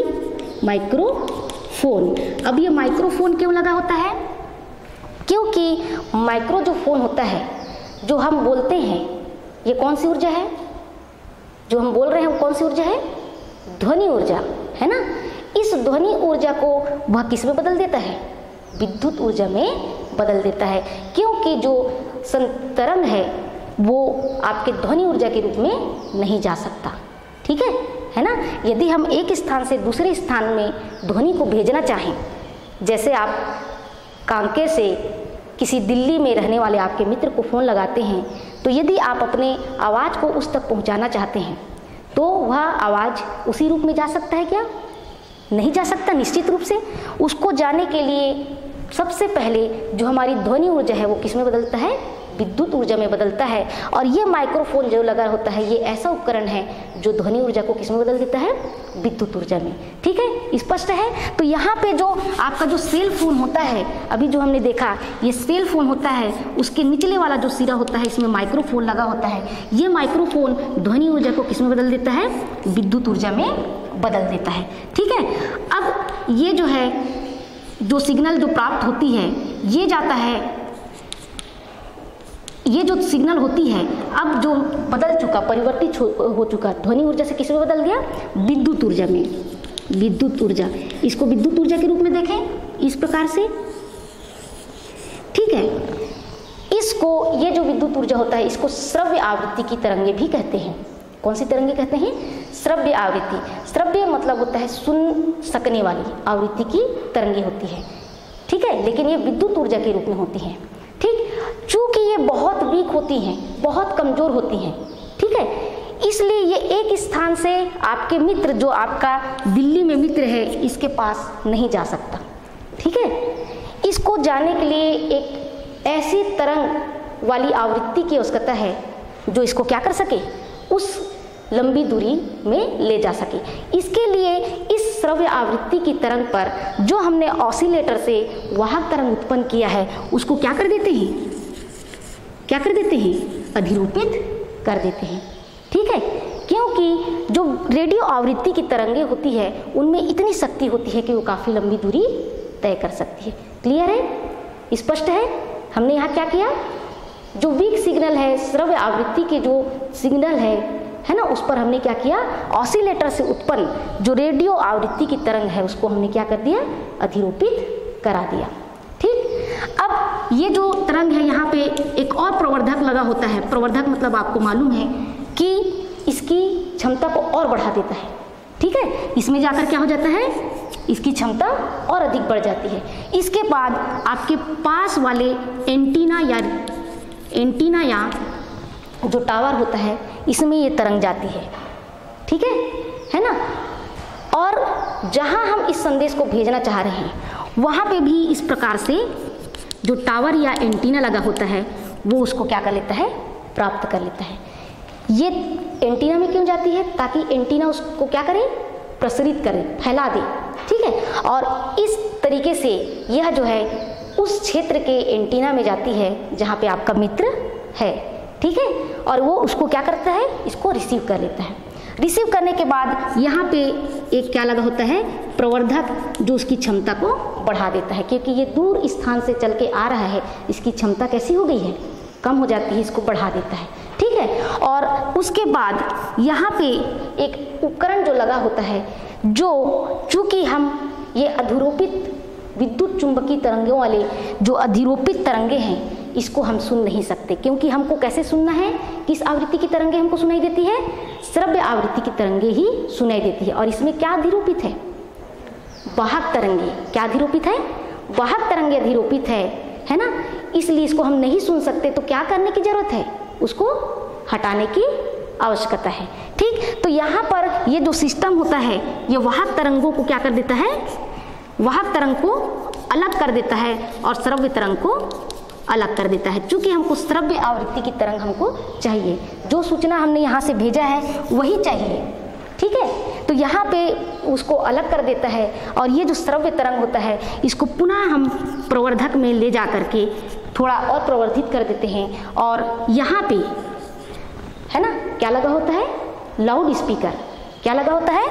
माइक्रोफोन। अब ये माइक्रोफोन क्यों लगा होता है? क्योंकि माइक्रो जो फोन होता है, जो हम बोलते हैं, ये कौन सी ऊर्जा है? जो हम बोल रहे हैं वो कौन सी ऊर्जा है? ध्वनि ऊर्जा, है ना। इस ध्वनि ऊर्जा को वह किस में बदल देता है? विद्युत ऊर्जा में बदल देता है, क्योंकि जो संतरंग है वो आपके ध्वनि ऊर्जा के रूप में नहीं जा सकता। ठीक है ना। यदि हम एक स्थान से दूसरे स्थान में ध्वनि को भेजना चाहें, जैसे आप कांकेर से किसी दिल्ली में रहने वाले आपके मित्र को फ़ोन लगाते हैं, तो यदि आप अपने आवाज़ को उस तक पहुंचाना चाहते हैं तो वह आवाज़ उसी रूप में जा सकता है क्या? नहीं जा सकता। निश्चित रूप से उसको जाने के लिए सबसे पहले जो हमारी ध्वनि ऊर्जा है वो किस में बदलता है? विद्युत ऊर्जा में बदलता है। और ये माइक्रोफोन जो लगा होता है ये ऐसा उपकरण है जो ध्वनि ऊर्जा को किस में बदल देता है? विद्युत ऊर्जा में। ठीक है, स्पष्ट है। तो यहाँ पे जो आपका जो सेल फोन होता है, अभी जो हमने देखा ये सेल फोन होता है, उसके निचले वाला जो सिरा होता है इसमें माइक्रोफोन लगा होता है। ये माइक्रोफोन ध्वनि ऊर्जा को किस में बदल देता है? विद्युत ऊर्जा में बदल देता है। ठीक है, अब ये जो है जो सिग्नल जो प्राप्त होती है ये जाता है, ये जो सिग्नल होती है अब जो बदल चुका, परिवर्तित हो चुका, ध्वनि ऊर्जा से किस में बदल गया? विद्युत ऊर्जा में। विद्युत ऊर्जा, इसको विद्युत ऊर्जा के रूप में देखें इस प्रकार से। ठीक है, इसको ये जो विद्युत ऊर्जा होता है इसको श्रव्य आवृत्ति की तरंगे भी कहते हैं। कौन सी तरंगे कहते हैं? श्रव्य आवृत्ति। श्रव्य मतलब होता है सुन सकने वाली आवृत्ति की तरंगे होती है। ठीक है, लेकिन ये विद्युत ऊर्जा के रूप में होती है। ठीक, चूंकि ये बहुत वीक होती हैं, बहुत कमजोर होती हैं, ठीक है, इसलिए ये एक स्थान से आपके मित्र जो आपका दिल्ली में मित्र है इसके पास नहीं जा सकता। ठीक है, इसको जाने के लिए एक ऐसी तरंग वाली आवृत्ति की आवश्यकता है जो इसको क्या कर सके? उस लंबी दूरी में ले जा सके। इसके लिए इस श्रव्य आवृत्ति की तरंग पर जो हमने ऑसिलेटर से वाहक तरंग उत्पन्न किया है उसको क्या कर देते हैं? क्या कर देते हैं? अधिरूपित कर देते हैं। ठीक है, क्योंकि जो रेडियो आवृत्ति की तरंगे होती है उनमें इतनी शक्ति होती है कि वो काफ़ी लंबी दूरी तय कर सकती है। क्लियर है? स्पष्ट है? हमने यहाँ क्या किया? जो वीक सिग्नल है, श्रव्य आवृत्ति के जो सिग्नल है है ना, उस पर हमने क्या किया, ऑसिलेटर से उत्पन्न जो रेडियो आवृत्ति की तरंग है उसको हमने क्या कर दिया, अधिरूपित करा दिया। ठीक, अब ये जो तरंग है यहाँ पे एक और प्रवर्धक लगा होता है। प्रवर्धक मतलब आपको मालूम है कि इसकी क्षमता को और बढ़ा देता है। ठीक है, इसमें जाकर क्या हो जाता है, इसकी क्षमता और अधिक बढ़ जाती है। इसके बाद आपके पास वाले एंटीना या जो टावर होता है इसमें ये तरंग जाती है। ठीक है ना, और जहां हम इस संदेश को भेजना चाह रहे हैं वहां पे भी इस प्रकार से जो टावर या एंटीना लगा होता है वो उसको क्या कर लेता है, प्राप्त कर लेता है। ये एंटीना में क्यों जाती है, ताकि एंटीना उसको क्या करे, प्रसारित करे, फैला दे। ठीक है, और इस तरीके से यह जो है उस क्षेत्र के एंटीना में जाती है जहाँ पे आपका मित्र है। ठीक है, और वो उसको क्या करता है, इसको रिसीव कर लेता है। रिसीव करने के बाद यहाँ पे एक क्या लगा होता है, प्रवर्धक, जो उसकी क्षमता को बढ़ा देता है, क्योंकि ये दूर स्थान से चल के आ रहा है, इसकी क्षमता कैसी हो गई है, कम हो जाती है, इसको बढ़ा देता है। ठीक है, और उसके बाद यहाँ पे एक उपकरण जो लगा होता है, जो चूंकि हम ये अधिरोपित विद्युत चुंबकीय तरंगों वाले जो अधिरोपित तरंगे हैं इसको हम सुन नहीं सकते, क्योंकि हमको कैसे सुनना है, किस आवृत्ति की तरंगे हमको सुनाई देती है, श्रव्य आवृत्ति की तरंगे ही सुनाई देती है। और इसमें क्या अधिरोपित है, वाहक तरंगे। क्या अधिरोपित है, वाहक तरंगे अधिरोपित है ना, इसलिए इसको हम नहीं सुन सकते। तो क्या करने की जरूरत है, उसको हटाने की आवश्यकता है। ठीक, तो यहाँ पर ये जो सिस्टम होता है ये वाहक तरंगों को क्या कर देता है, वाहक तरंग को अलग कर देता है और श्रव्य तरंग को अलग कर देता है। चूंकि हमको श्रव्य आवृत्ति की तरंग हमको चाहिए, जो सूचना हमने यहाँ से भेजा है वही चाहिए। ठीक है, तो यहाँ पे उसको अलग कर देता है और ये जो श्रव्य तरंग होता है इसको पुनः हम प्रवर्धक में ले जा करके थोड़ा और प्रवर्धित कर देते हैं। और यहाँ पे है ना क्या लगा होता है, लाउड स्पीकर। क्या लगा होता है,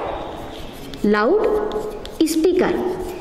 लाउड स्पीकर।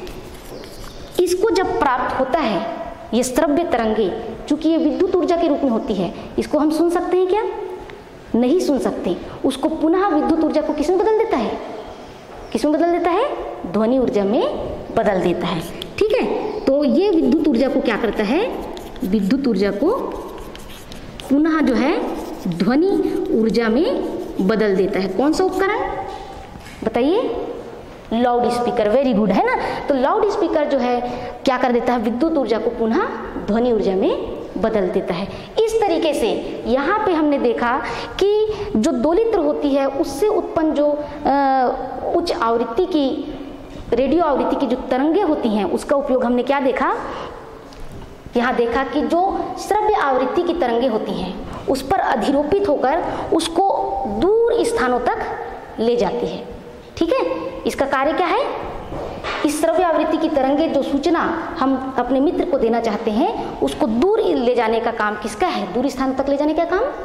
इसको जब प्राप्त होता है ये श्रव्य तरंगे, चूंकि ये विद्युत ऊर्जा के रूप में होती है, इसको हम सुन सकते हैं क्या, नहीं सुन सकते। उसको पुनः विद्युत ऊर्जा को किसमें बदल देता है, किसमें बदल देता है, ध्वनि ऊर्जा में बदल देता है। ठीक है, तो ये विद्युत ऊर्जा को क्या करता है, विद्युत ऊर्जा को पुनः जो है ध्वनि ऊर्जा में बदल देता है। कौन सा उपकरण बताइए, लाउड स्पीकर। वेरी गुड, है ना। तो लाउड स्पीकर जो है क्या कर देता है, विद्युत ऊर्जा को पुनः ध्वनि ऊर्जा में बदल देता है। इस तरीके से यहाँ पे हमने देखा कि जो दोलित्र होती है उससे उत्पन्न जो उच्च आवृत्ति की, रेडियो आवृत्ति की जो तरंगे होती हैं उसका उपयोग हमने क्या देखा, यहाँ देखा कि जो श्रव्य आवृत्ति की तरंगे होती हैं उस पर अधिरोपित होकर उसको दूर स्थानों तक ले जाती है। ठीक है, इसका कार्य क्या है, इस श्रव्य आवृत्ति की तरंगे जो सूचना हम अपने मित्र को देना चाहते हैं उसको दूर ले जाने का काम किसका है, दूर स्थान तक ले जाने का काम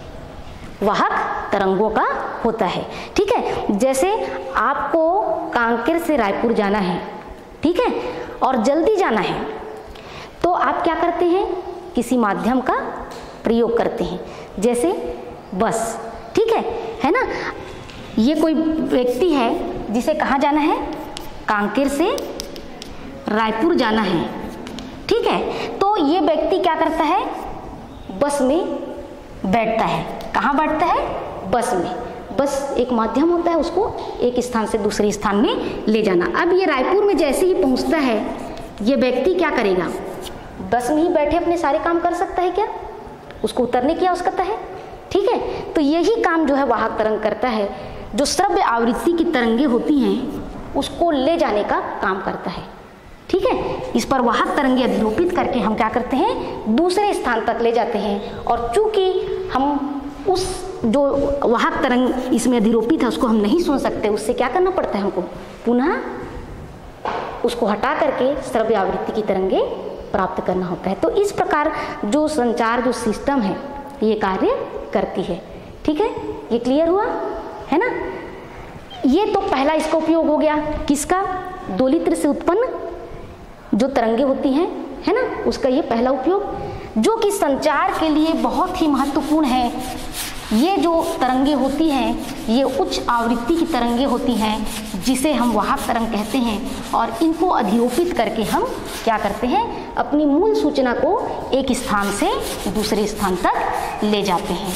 वाहक तरंगों का होता है। ठीक है, जैसे आपको कांकेर से रायपुर जाना है, ठीक है, और जल्दी जाना है, तो आप क्या करते हैं, किसी माध्यम का प्रयोग करते हैं, जैसे बस। ठीक है ना। ये कोई व्यक्ति है जिसे कहाँ जाना है, कांकेर से रायपुर जाना है। ठीक है, तो ये व्यक्ति क्या करता है, बस में बैठता है। कहाँ बैठता है, बस में। बस एक माध्यम होता है उसको एक स्थान से दूसरे स्थान में ले जाना। अब ये रायपुर में जैसे ही पहुँचता है ये व्यक्ति क्या करेगा, बस में ही बैठे अपने सारे काम कर सकता है क्या, उसको उतरने की आवश्यकता है। ठीक है, तो यही काम जो है वाहक तरंग करता है, जो श्रव्य आवृत्ति की तरंगे होती हैं उसको ले जाने का काम करता है। ठीक है, इस पर वाहक तरंगे अधिरोपित करके हम क्या करते हैं, दूसरे स्थान तक ले जाते हैं। और चूंकि हम उस जो वाहक तरंग इसमें अधिरोपित है उसको हम नहीं सुन सकते, उससे क्या करना पड़ता है, हमको पुनः उसको हटा करके श्रव्य आवृत्ति की तरंगे प्राप्त करना होता है। तो इस प्रकार जो संचार जो सिस्टम है ये कार्य करती है। ठीक है, ये क्लियर हुआ है ना। ये तो पहला इसका उपयोग हो गया, किसका, दोलित्र से उत्पन्न जो तरंगे होती हैं, है ना, उसका ये पहला उपयोग, जो कि संचार के लिए बहुत ही महत्वपूर्ण है। ये जो तरंगे होती हैं ये उच्च आवृत्ति की तरंगे होती हैं जिसे हम वाहक तरंग कहते हैं, और इनको अधिरोपित करके हम क्या करते हैं, अपनी मूल सूचना को एक स्थान से दूसरे स्थान तक ले जाते हैं।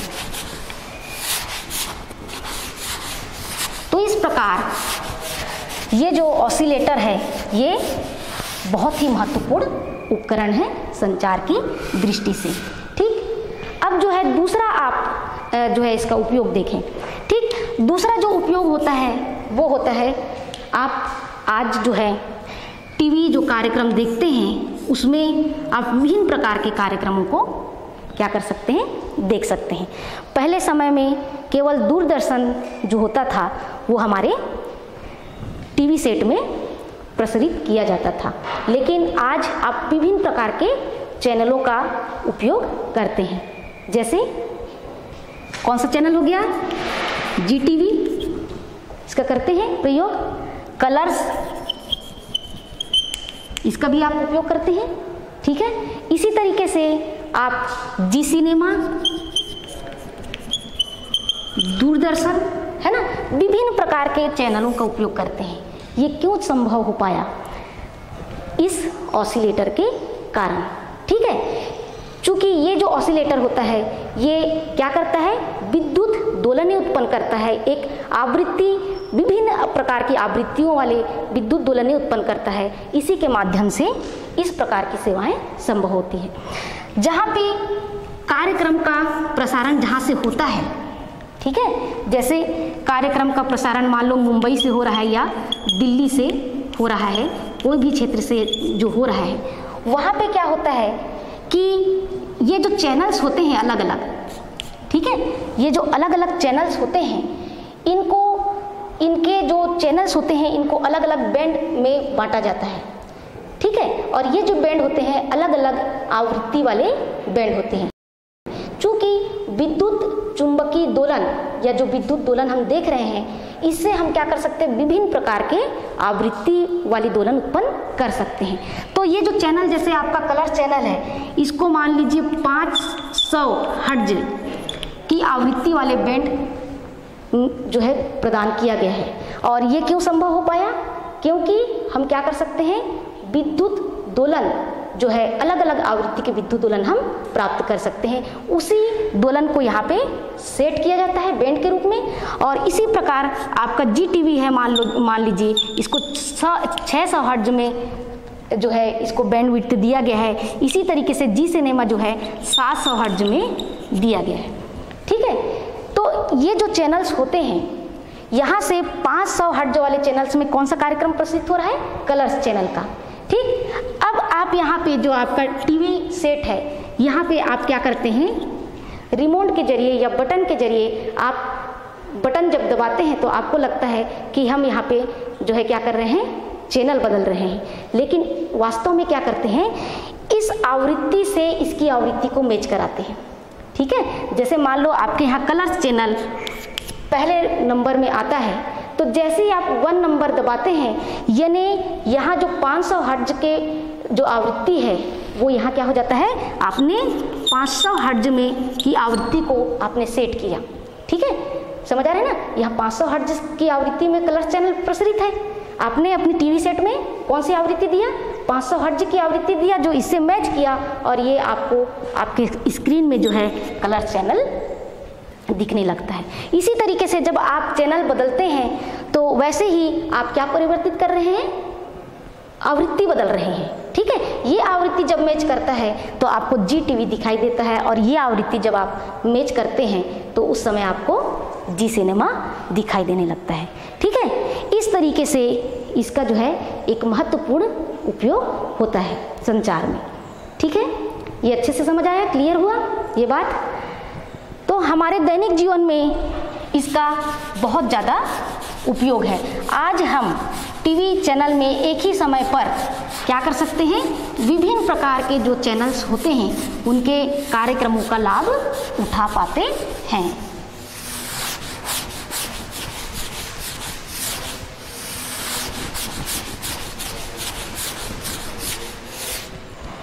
तो इस प्रकार ये जो ऑसिलेटर है ये बहुत ही महत्वपूर्ण उपकरण है संचार की दृष्टि से। ठीक, अब जो है दूसरा आप जो है इसका उपयोग देखें। ठीक, दूसरा जो उपयोग होता है वो होता है, आप आज जो है टीवी जो कार्यक्रम देखते हैं उसमें आप विभिन्न प्रकार के कार्यक्रमों को क्या कर सकते हैं, देख सकते हैं। पहले समय में केवल दूरदर्शन जो होता था वो हमारे टीवी सेट में प्रसारित किया जाता था, लेकिन आज आप विभिन्न प्रकार के चैनलों का उपयोग करते हैं। जैसे कौन सा चैनल हो गया, जी टीवी, इसका करते हैं प्रयोग। कलर्स, इसका भी आप उपयोग करते हैं। ठीक है, इसी तरीके से आप जी सिनेमा, दूरदर्शन, है ना, विभिन्न प्रकार के चैनलों का उपयोग करते हैं। ये क्यों संभव हो पाया, इस ऑसिलेटर के कारण। ठीक है, चूंकि ये जो ऑसिलेटर होता है ये क्या करता है, विद्युत दोलनें उत्पन्न करता है, एक आवृत्ति, विभिन्न प्रकार की आवृत्तियों वाले विद्युत दोलनें उत्पन्न करता है। इसी के माध्यम से इस प्रकार की सेवाएं संभव होती है। जहाँ पे कार्यक्रम का प्रसारण जहाँ से होता है, ठीक है, जैसे कार्यक्रम का प्रसारण मान लो मुंबई से हो रहा है या दिल्ली से हो रहा है, कोई भी क्षेत्र से जो हो रहा है, वहाँ पे क्या होता है कि ये जो चैनल्स होते हैं अलग अलग, ठीक है, ये जो अलग अलग चैनल्स होते हैं इनको, इनके जो चैनल्स होते हैं इनको अलग अलग बैंड में बांटा जाता है। ठीक है, और ये जो बैंड होते हैं अलग अलग आवृत्ति वाले बैंड होते हैं। चूँकि विद्युत चुंबकीय दोलन या जो विद्युत दोलन हम देख रहे हैं इससे हम क्या कर सकते हैं, विभिन्न प्रकार के आवृत्ति वाली दोलन उत्पन्न कर सकते हैं। तो ये जो चैनल, जैसे आपका कलर चैनल है, इसको मान लीजिए 500 हर्ट्ज की आवृत्ति वाले बैंड जो है प्रदान किया गया है। और ये क्यों संभव हो पाया, क्योंकि हम क्या कर सकते हैं, विद्युत दोलन जो है अलग अलग आवृत्ति के विद्युत दोलन हम प्राप्त कर सकते हैं। उसी दोलन को यहाँ पे सेट किया जाता है बैंड के रूप में। और इसी प्रकार आपका जी टीवी है, मान लीजिए इसको 600 हर्ट्ज में जो है इसको बैंड विड्थ दिया गया है। इसी तरीके से जी सिनेमा जो है 700 हर्ट्ज में दिया गया है। ठीक है, तो ये जो चैनल्स होते हैं यहाँ से 500 हर्ट्ज वाले चैनल्स में कौन सा कार्यक्रम प्रसारित हो रहा है, कलर्स चैनल का। ठीक, अब आप यहाँ पे जो आपका टीवी सेट है यहाँ पे आप क्या करते हैं, रिमोट के जरिए या बटन के जरिए आप बटन जब दबाते हैं तो आपको लगता है कि हम यहाँ पे जो है क्या कर रहे हैं, चैनल बदल रहे हैं, लेकिन वास्तव में क्या करते हैं, इस आवृत्ति से इसकी आवृत्ति को मैच कराते हैं। ठीक है, जैसे मान लो आपके यहाँ कलर्स चैनल पहले नंबर में आता है, तो जैसे ही आप 1 नंबर दबाते हैं यानी यहाँ जो 500 हर्ट्ज के जो आवृत्ति है वो यहाँ क्या हो जाता है, आपने 500 हर्ट्ज में की आवृत्ति को आपने सेट किया। ठीक है, समझ आ रहे हैं ना, यहाँ 500 हर्ट्ज की आवृत्ति में कलर चैनल प्रसारित है, आपने अपनी टीवी सेट में कौन सी आवृत्ति दिया, 500 हर्ट्ज की आवृत्ति दिया, जो इससे मैच किया, और ये आपको आपके स्क्रीन में जो है कलर चैनल दिखने लगता है। इसी तरीके से जब आप चैनल बदलते हैं तो वैसे ही आप क्या परिवर्तित कर रहे हैं, आवृत्ति बदल रहे हैं। ठीक है, ये आवृत्ति जब मैच करता है तो आपको जी टीवी दिखाई देता है, और ये आवृत्ति जब आप मैच करते हैं तो उस समय आपको जी सिनेमा दिखाई देने लगता है। ठीक है, इस तरीके से इसका जो है एक महत्वपूर्ण उपयोग होता है संचार में। ठीक है, ये अच्छे से समझ आया, क्लियर हुआ ये बात। तो हमारे दैनिक जीवन में इसका बहुत ज़्यादा उपयोग है। आज हम टीवी चैनल में एक ही समय पर क्या कर सकते हैं, विभिन्न प्रकार के जो चैनल्स होते हैं उनके कार्यक्रमों का लाभ उठा पाते हैं।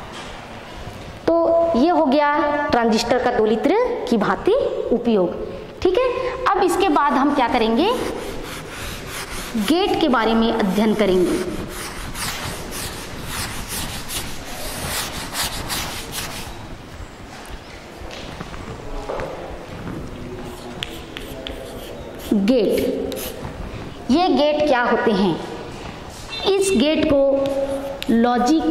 तो ये हो गया ट्रांजिस्टर का दोलित्र की भांति उपयोग। ठीक है। अब इसके बाद हम क्या करेंगे, गेट के बारे में अध्ययन करेंगे। गेट, ये गेट क्या होते हैं? इस गेट को लॉजिक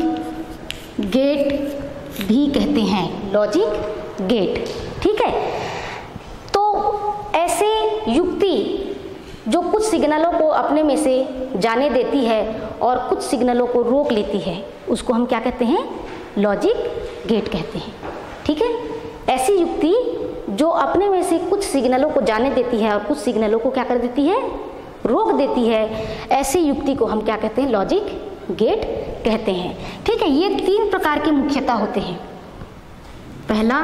गेट भी कहते हैं, लॉजिक गेट, ठीक है। तो ऐसे युक्ति जो कुछ सिग्नलों को अपने में से जाने देती है और कुछ सिग्नलों को रोक लेती है, उसको हम क्या कहते हैं? लॉजिक गेट कहते हैं, ठीक है। ऐसी युक्ति जो अपने में से कुछ सिग्नलों को जाने देती है और कुछ सिग्नलों को क्या कर देती है? रोक देती है, ऐसी युक्ति को हम क्या कहते हैं? लॉजिक गेट कहते हैं, ठीक है। ये 3 प्रकार के मुख्यतः होते हैं। पहला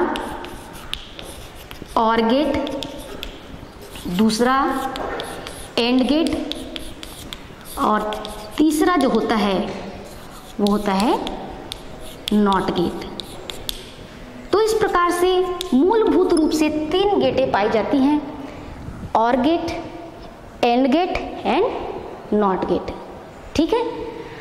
और गेट, दूसरा एंड गेट, और तीसरा जो होता है वो होता है नॉट गेट। तो इस प्रकार से मूलभूत रूप से 3 गेटें पाई जाती हैं, OR gate, AND gate and NOT gate, ठीक है।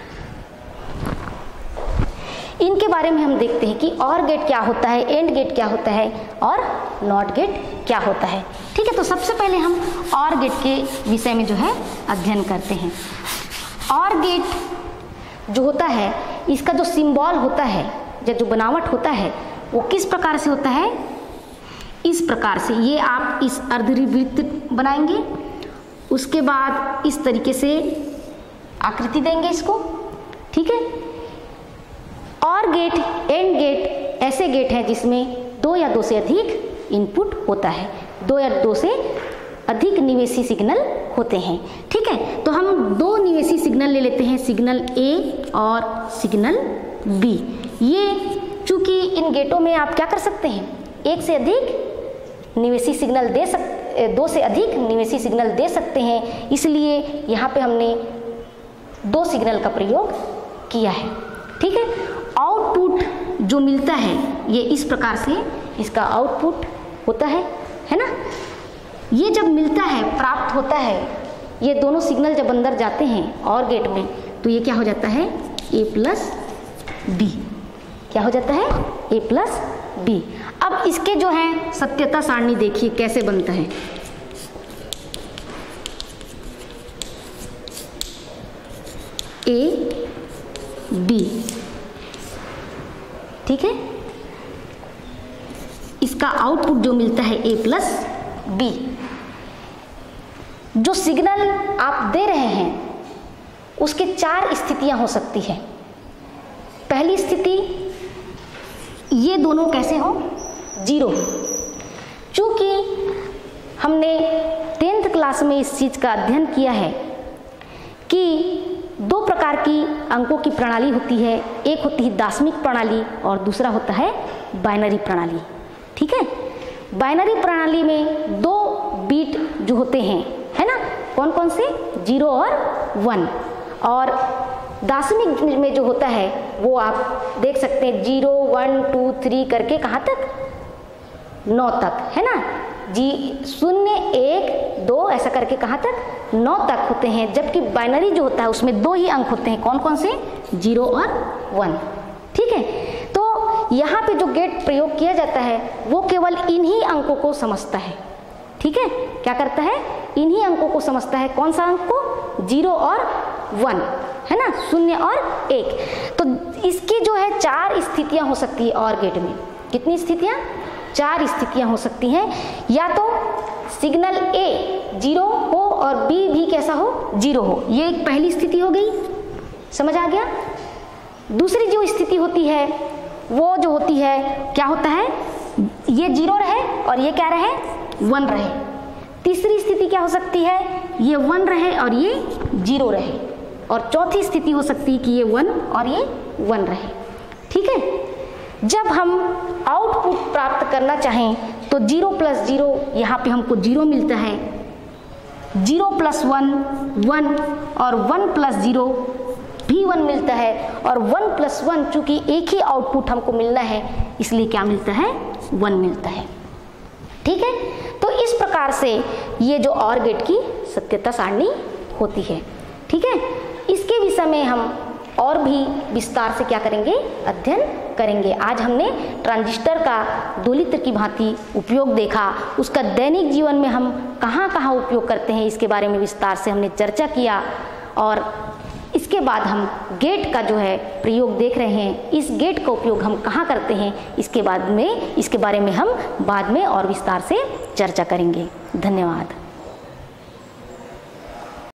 इनके बारे में हम देखते हैं कि और गेट क्या होता है, एंड गेट क्या होता है और नॉट गेट क्या होता है, ठीक है। तो सबसे पहले हम और गेट के विषय में जो है अध्ययन करते हैं। और गेट जो होता है, इसका जो सिंबल होता है या जो बनावट होता है वो किस प्रकार से होता है? इस प्रकार से। ये आप इस अर्धवृत्त बनाएंगे, उसके बाद इस तरीके से आकृति देंगे इसको, ठीक है। और गेट, एंड गेट ऐसे गेट हैं जिसमें 2 या 2 से अधिक इनपुट होता है, 2 या 2 से अधिक निवेशी सिग्नल होते हैं, ठीक है। तो हम 2 निवेशी सिग्नल ले लेते हैं, सिग्नल A और सिग्नल B। ये चूंकि इन गेटों में आप क्या कर सकते हैं? 1 से अधिक निवेशी सिग्नल 2 से अधिक निवेशी सिग्नल दे सकते हैं, इसलिए यहाँ पे हमने 2 सिग्नल का प्रयोग किया है, ठीक है। आउटपुट जो मिलता है ये इस प्रकार से इसका आउटपुट होता है ना। ये जब मिलता है, प्राप्त होता है, ये दोनों सिग्नल जब अंदर जाते हैं और गेट में, तो ये क्या हो जाता है? A plus B। क्या हो जाता है? A plus B। अब इसके जो है सत्यता सारणी देखिए कैसे बनता है। A B, ठीक है। इसका आउटपुट जो मिलता है A प्लस B। जो सिग्नल आप दे रहे हैं उसके 4 स्थितियां हो सकती है। पहली स्थिति, ये दोनों कैसे हो? 0। चूंकि हमने 10th क्लास में इस चीज का अध्ययन किया है कि 2 प्रकार की अंकों की प्रणाली होती है, एक होती है दाशमिक प्रणाली और दूसरा होता है बाइनरी प्रणाली, ठीक है। बाइनरी प्रणाली में 2 बीट जो होते हैं, है ना, कौन कौन से? 0 और 1। और दाशमिक में जो होता है वो आप देख सकते हैं 0 1 2 3 करके कहाँ तक? 9 तक, है ना। 0 1 2 ऐसा करके कहाँ तक? 9 तक होते हैं। जबकि बाइनरी जो होता है उसमें 2 ही अंक होते हैं, कौन कौन से? 0 और 1, ठीक है। तो यहाँ पे जो गेट प्रयोग किया जाता है वो केवल इन्हीं अंकों को समझता है, ठीक है। क्या करता है? इन्हीं अंकों को समझता है। कौन सा अंक को? 0 और 1, है ना, 0 और 1। तो इसकी जो है 4 स्थितियां हो सकती है और गेट में। कितनी स्थितियां? 4 स्थितियां हो सकती हैं। या तो सिग्नल A 0 हो और B भी कैसा हो? 0 हो। ये एक पहली स्थिति हो गई, समझ आ गया। दूसरी जो स्थिति होती है वो जो होती है, क्या होता है? ये 0 रहे और ये क्या रहे? 1 रहे। तीसरी स्थिति क्या हो सकती है? ये 1 रहे और ये 0 रहे। और चौथी स्थिति हो सकती है कि ये 1 और ये 1 रहे, ठीक है। जब हम आउटपुट प्राप्त करना चाहें तो 0 प्लस 0, यहाँ पे हमको 0 मिलता है, 0 प्लस 1 1, और 1 प्लस 0 भी 1 मिलता है, और 1 प्लस 1 चूंकि एक ही आउटपुट हमको मिलना है इसलिए क्या मिलता है? 1 मिलता है, ठीक है। तो तो इस प्रकार से ये जो OR गेट की सत्यता सारणी होती है। ठीक है, इसके विषय में हम और भी विस्तार से क्या करेंगे, अध्ययन करेंगे। आज हमने ट्रांजिस्टर का दोलित्र की भांति उपयोग देखा, उसका दैनिक जीवन में हम कहाँ कहाँ उपयोग करते हैं इसके बारे में विस्तार से हमने चर्चा किया। और इसके बाद हम गेट का जो है प्रयोग देख रहे हैं, इस गेट का उपयोग हम कहाँ करते हैं इसके बारे में हम बाद में और विस्तार से चर्चा करेंगे। धन्यवाद।